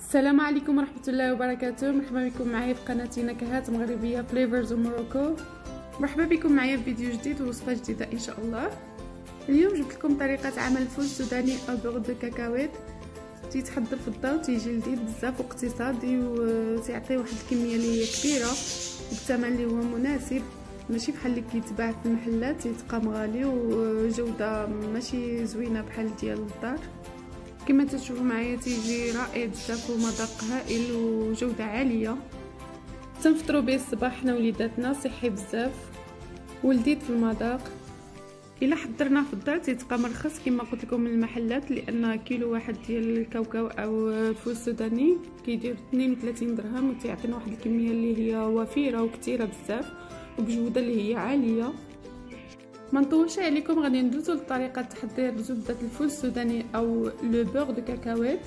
السلام عليكم ورحمة الله وبركاته. مرحبا بكم معايا في قناتي نكهات مغربية فليفرز موروكو. مرحبا بكم معايا في فيديو جديد ووصفة جديدة ان شاء الله. اليوم جبت لكم طريقة عمل الفول السوداني او بيغ دو كاكاويت. تيتحضر في الدار، تيجي لذيذ بزاف واقتصادي وتيعطي واحد الكمية اللي هي كبيرة وبثمن اللي هو مناسب، ماشي بحال اللي كيتباع في المحلات تيتقام غالي وجودة ماشي زوينة بحال ديال الدار. كما تشوفوا معايا تيجي رائع بزاف ومذاق هائل وجوده عاليه. تنفطروا به الصباح حنا وليداتنا، صحي بزاف ولذيذ في المذاق. الا حضرناه في الدار تيتبقى مرخص كما قلت لكم من المحلات، لان كيلو واحد ديال الكاوكاو او الفول السوداني كيدير 32 درهم وتيعطينا واحد الكميه اللي هي وفيره وكثيره بزاف وبجوده اللي هي عاليه. ما نطولش عليكم، غادي ندوزو لطريقه تحضير زبده الفول السوداني او لو بيغ دو كاكاويت.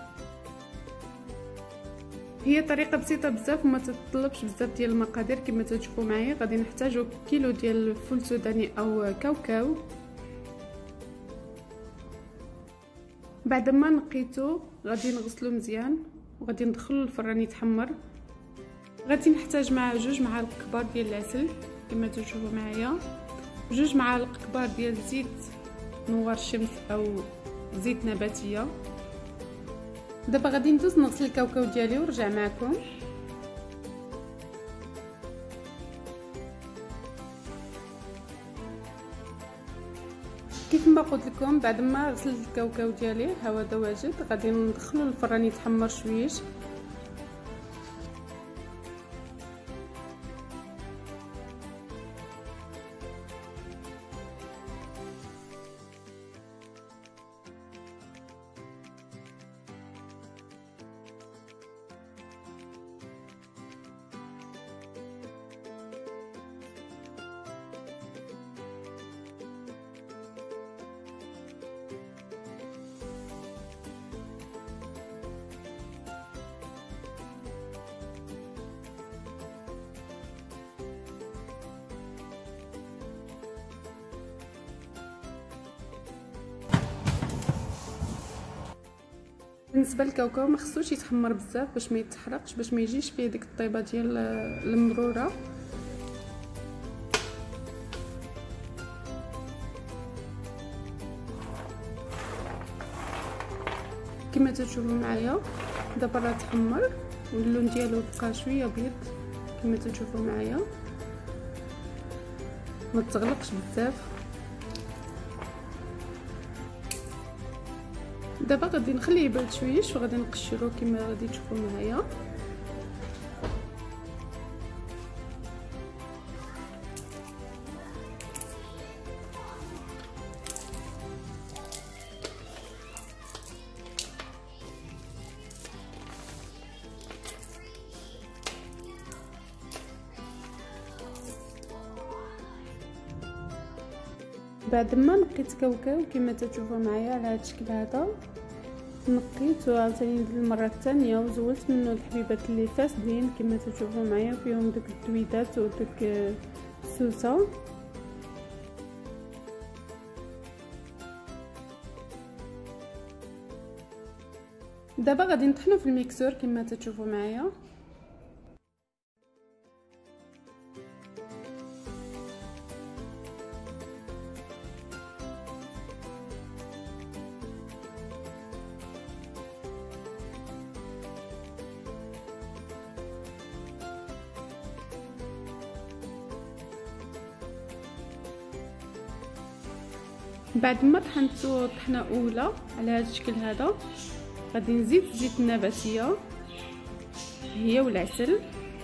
هي طريقه بسيطه بزاف وما تتطلبش بزاف ديال المقادير. كما تشوفوا معايا غادي نحتاجو كيلو ديال الفول السوداني او كاوكاو. بعد ما نقيتو غادي نغسلو مزيان وغادي ندخلو الفران يتحمر. غادي نحتاج معاه 2 معالق كبار ديال العسل كما تشوفوا معايا، 2 معالق كبار ديال زيت نوار الشمس او زيت نباتيه. دابا غادي ندوز نغسل الكاوكاو ديالي ونرجع معكم. كيف ما قلت لكم بعد ما غسلت الكاوكاو ديالي ها هو دا واجد، غادي ندخلو الفران يتحمر شويش. بالنسبه للكاوكاو ما خصوش يتحمر بزاف باش ما يتحرقش، باش ما يجيش فيه ديك الطيبه ديال المروره. كما تشوفوا معايا دابا راه تحمر واللون ديالو بقى شويه بيض كما تشوفوا معايا، ما تغلقش بزاف. دابا غادي نخليه يبرد شويش وغادي نقشرو كما غادي تشوفوا معايا. بعد ما نقيت كاوكاو كما تشوفوا معايا على هذا الشكل هذا، نقيت وعاوتاني المره الثانيه وزولت منه الحبيبات اللي فاسدين كما تشوفوا معايا فيهم داك الدويدات وداك السوسه. دابا غادي نطحنو في الميكسور كما تشوفوا معايا. بعد ما طحنتو طحنه اولى على هذا الشكل هذا، غادي نزيد الزيت النباتيه هي والعسل.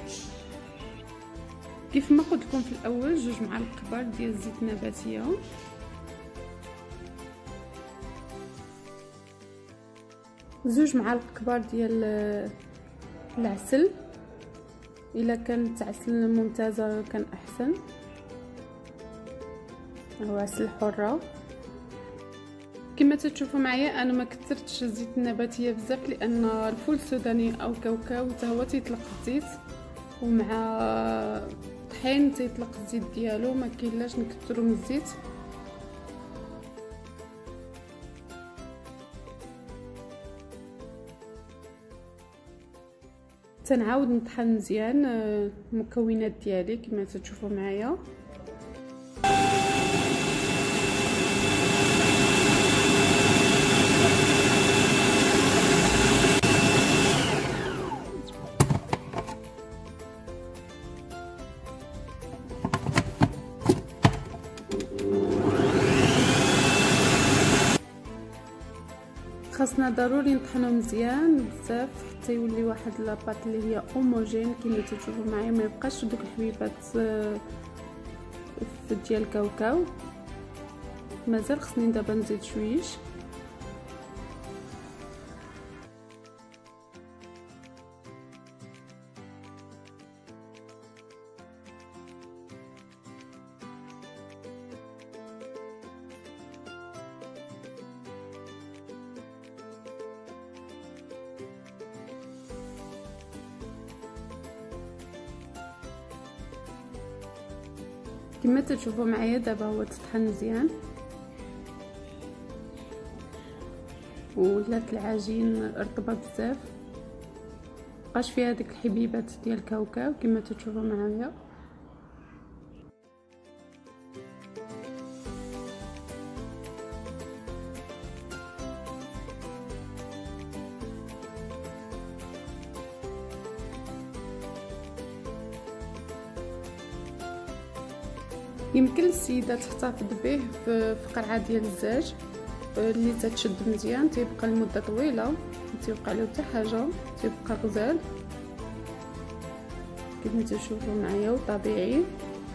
كيف ما قلت لكم في الاول 2 معالق كبار ديال الزيت النباتيه، 2 معالق كبار ديال العسل، الا كانت عسل ممتازه كان احسن، هو عسل حره. كما تشوفوا معايا انا ما كثرتش الزيت النباتيه بزاف، لان الفول السوداني او كاوكاو حتى هو تيطلق الزيت ومع طحين تيطلق الزيت ديالو، ما كاينلاش نكثروا من الزيت. تنعاود نطحن مزيان المكونات ديالي كما تشوفوا معايا. خاصنا ضروري نطحنو مزيان بزاف حتى يولي واحد لاباط اللي هي هوموجين كما تشوفوا معايا، ما يبقاش دوك الحبيبات ديال الكاوكاو. مازال خصني دابا نزيد شويش. كما تشوفوا معايا دابا هو تطحن مزيان ولات العجين رطبه بزاف، مبقاش فيها ديك الحبيبات ديال الكاوكاو كما تشوفوا معايا. يمكن السيده تحتفظ به في قرعه ديال الزاج اللي تتشد مزيان، تيبقى لمده طويله، ما تيوقع له حتى حاجه، تيبقى غزال كما تشوفوا معايا وطبيعي.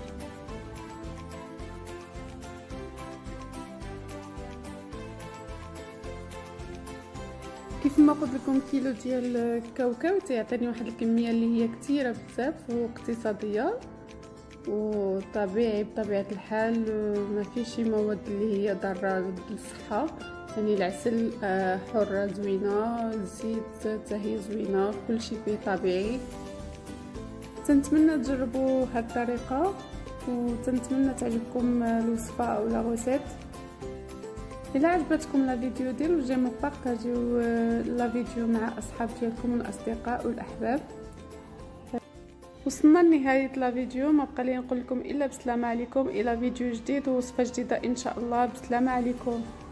كيف ما قلت لكم كيلو ديال الكاوكاو تيعطيني واحد الكميه اللي هي كثيره بزاف واقتصاديه وطبيعي بطبيعه الحال، ما فيش شي مواد اللي هي ضاره للصحه، يعني العسل حره زوينه، الزيت حتى هي زوينه، كلشي فيه طبيعي. تنتمنى تجربوا هاد الطريقه وتنتمنى تعجبكم الوصفه او لا غوسيت. الا عجبتكم لا فيديو ديروا جيم وبارطاجيو لا فيديو مع اصحاب ديالكم والاصدقاء والاحباب. وصلنا لنهايه لا فيديو، ما بقى لي نقول لكم الا بسلامه عليكم، الى فيديو جديد ووصفه جديده ان شاء الله. بسلامه عليكم.